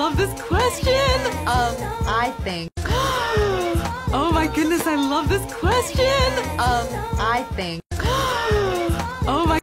love this question. I think. Oh my goodness, I love this question. I think.